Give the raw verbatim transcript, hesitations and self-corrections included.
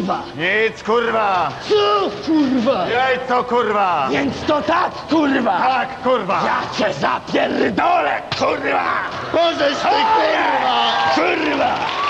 kurwa! Nic, kurwa! Co, kurwa? Jajco, kurwa! Więc to tak, kurwa! Tak, kurwa! Ja cię zapierdolę, kurwa! Możesz ty, kurwa! Kurwa!